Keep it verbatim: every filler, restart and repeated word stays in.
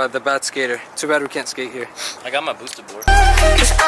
the bad skater. Too bad we can't skate here. I got my boosted board.